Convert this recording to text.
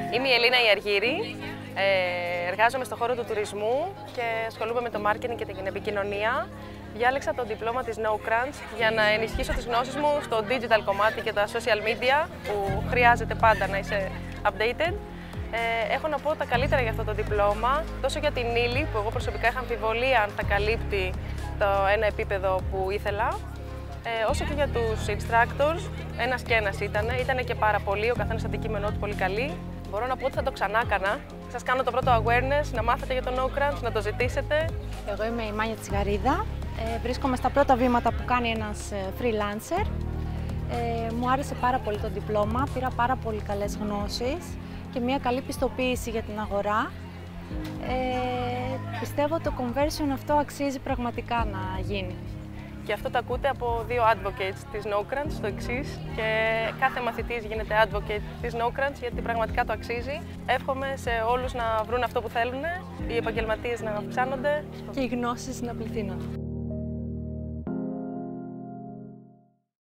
Είμαι η Elina Argyri, εργάζομαι στον χώρο του τουρισμού και ασχολούμαι με το marketing και την επικοινωνία. Διάλεξα το Diploma της Knowcrunch για να ενισχύσω τις γνώσεις μου στο digital κομμάτι και τα social media που χρειάζεται πάντα να είσαι updated. Έχω να πω τα καλύτερα για αυτό το διπλώμα, τόσο για την ύλη που εγώ προσωπικά είχα αμφιβολία αν θα καλύπτει το ένα επίπεδο που ήθελα, όσο και για τους instructors, ένας και ένας ήταν και πάρα πολύ, ο καθένας αντικείμενό του πολύ καλή. Μπορώ να πω ότι θα το ξανά έκανα. Σας κάνω το πρώτο awareness, να μάθετε για το Knowcrunch, να το ζητήσετε. Εγώ είμαι η Mania Tsigarida. Βρίσκομαι στα πρώτα βήματα που κάνει ένας freelancer. Μου άρεσε πάρα πολύ το διπλώμα, πήρα πάρα πολύ καλές γνώσεις και μια καλή πιστοποίηση για την αγορά. Πιστεύω ότι το conversion αυτό αξίζει πραγματικά να γίνει. Και αυτό το ακούτε από δύο advocates της Knowcrunch, το εξής, και κάθε μαθητής γίνεται advocate της Knowcrunch γιατί πραγματικά το αξίζει. Εύχομαι σε όλους να βρουν αυτό που θέλουν, οι επαγγελματίες να αυξάνονται και οι γνώσεις να πληθύνονται.